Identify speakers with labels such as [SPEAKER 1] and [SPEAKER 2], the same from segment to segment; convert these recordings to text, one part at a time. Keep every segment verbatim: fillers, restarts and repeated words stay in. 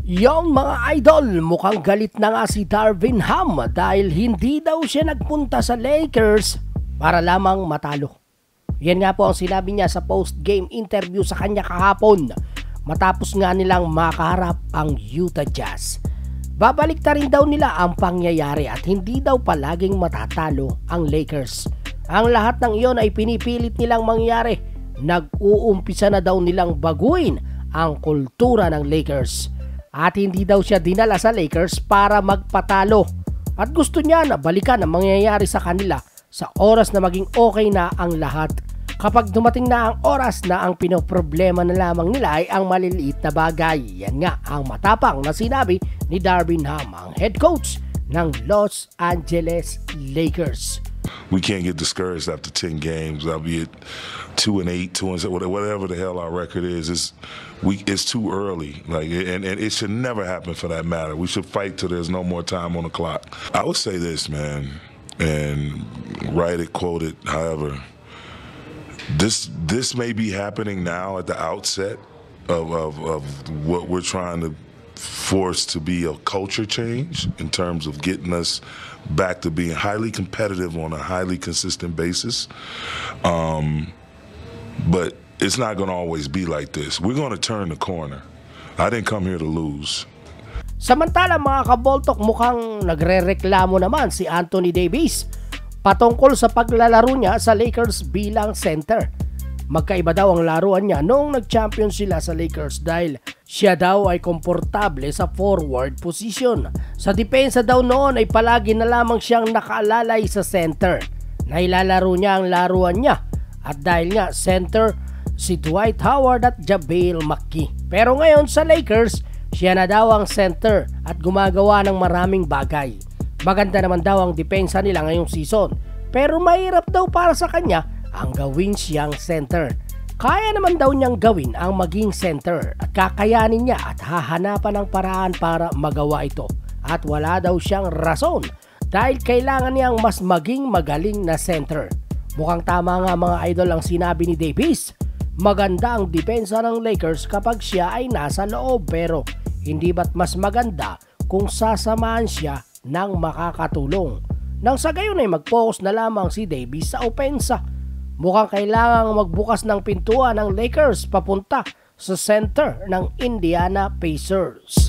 [SPEAKER 1] Yon mga idol, mukhang galit na nga si Darvin Ham dahil hindi daw siya nagpunta sa Lakers para lamang matalo. Yan nga po ang sinabi niya sa post-game interview sa kanya kahapon matapos nga nilang makaharap ang Utah Jazz. Babalik na rin daw nila ang pangyayari at hindi daw palaging matatalo ang Lakers. Ang lahat ng iyon ay pinipilit nilang mangyari. Nag-uumpisa na daw nilang baguhin ang kultura ng Lakers. At hindi daw siya dinala sa Lakers para magpatalo. At gusto niya na balikan ang mangyayari sa kanila sa oras na maging okay na ang lahat. Kapag dumating na ang oras na ang pinoproblema na lamang nila ay ang maliliit na bagay. Yan nga ang matapang na sinabi ni Darvin Ham, ang head coach ng Los Angeles Lakers.
[SPEAKER 2] We can't get discouraged after ten games. I'll be at two and eight, two and seven, whatever the hell our record is. It's we. It's too early. Like, and, and it should never happen for that matter. We should fight till there's no more time on the clock. I would say this, man, and write it, quote it, however. This this may be happening now at the outset of of, of what we're trying to force to be a culture change in terms of getting us back to being highly competitive on a highly consistent basis. Um, but it's not going to always be like this. We're going to turn the corner. I didn't come here to lose.
[SPEAKER 1] Samantala mga kaboltok, mukhang nagre-reklamo naman si Anthony Davis patungkol sa paglalaro niya sa Lakers bilang center. Magkaiba daw ang laruan niya noong nag-champion sila sa Lakers dahil siya daw ay komportable sa forward position. Sa depensa daw noon ay palagi na lamang siyang nakaalalay sa center. Nailalaro niya ang laruan niya at dahil nga center si Dwight Howard at JaVale McGee. Pero ngayon sa Lakers, siya na daw ang center at gumagawa ng maraming bagay. Maganda naman daw ang depensa nila ngayong season pero mahirap daw para sa kanya ang gawin siyang center. Kaya naman daw niyang gawin ang maging center at kakayanin niya at hahanapan ng paraan para magawa ito. At wala daw siyang rason dahil kailangan niyang mas maging magaling na center. Mukhang tama nga mga idol ang sinabi ni Davis. Maganda ang depensa ng Lakers kapag siya ay nasa loob pero hindi ba't mas maganda kung sasamahan siya ng makakatulong. Nang sa gayon ay mag-focus na lamang si Davis sa opensa. Mukhang kailangang magbukas ng pintuan ng Lakers papunta sa center ng Indiana Pacers.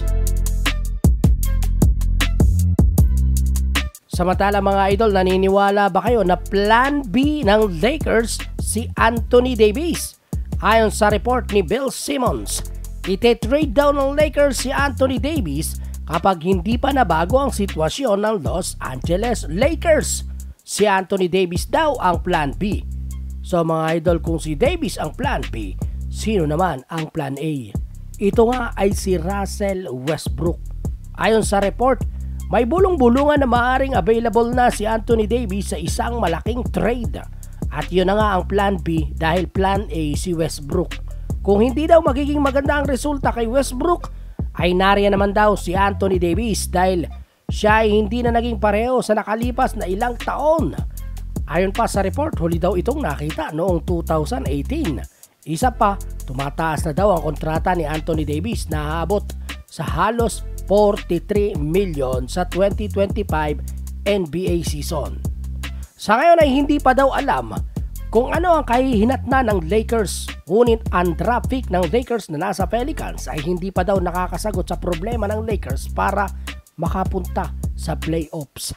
[SPEAKER 1] Samantala mga idol, naniniwala ba kayo na plan B ng Lakers si Anthony Davis? Ayon sa report ni Bill Simmons, ite-trade daw ng Lakers si Anthony Davis kapag hindi pa nabago ang sitwasyon ng Los Angeles Lakers. Si Anthony Davis daw ang plan B. So mga idol, kung si Davis ang plan B, sino naman ang plan A? Ito nga ay si Russell Westbrook. Ayon sa report, may bulong-bulungan na maaaring available na si Anthony Davis sa isang malaking trade. At yun na nga ang plan B dahil plan A si Westbrook. Kung hindi daw magiging maganda ang resulta kay Westbrook, ay nariyan naman daw si Anthony Davis dahil siya ay hindi na naging pareho sa nakalipas na ilang taon. Ayon pa sa report, huli daw itong nakita noong two thousand eighteen. Isa pa, tumataas na daw ang kontrata ni Anthony Davis na aabot sa halos forty-three million sa twenty twenty-five N B A season. Sa ngayon ay hindi pa daw alam kung ano ang kahihinatnan ng Lakers. Ngunit ang draft pick ng Lakers na nasa Pelicans ay hindi pa daw nakakasagot sa problema ng Lakers para makapunta sa playoffs.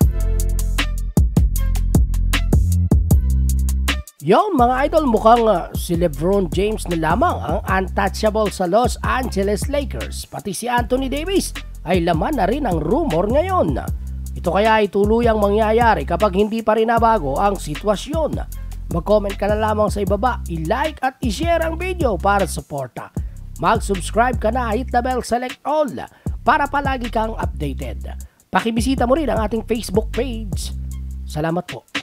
[SPEAKER 1] Yon mga idol, mukhang uh, si LeBron James na lamang ang untouchable sa Los Angeles Lakers. Pati si Anthony Davis ay laman na rin ang rumor ngayon. Ito kaya ay tuluyang mangyayari kapag hindi pa rin nabago ang sitwasyon. Mag-comment ka na lamang sa ibaba, i-like at i-share ang video para suporta. Mag-subscribe ka na, hit the bell, select all para palagi kang updated. Pakibisita mo rin ang ating Facebook page. Salamat po.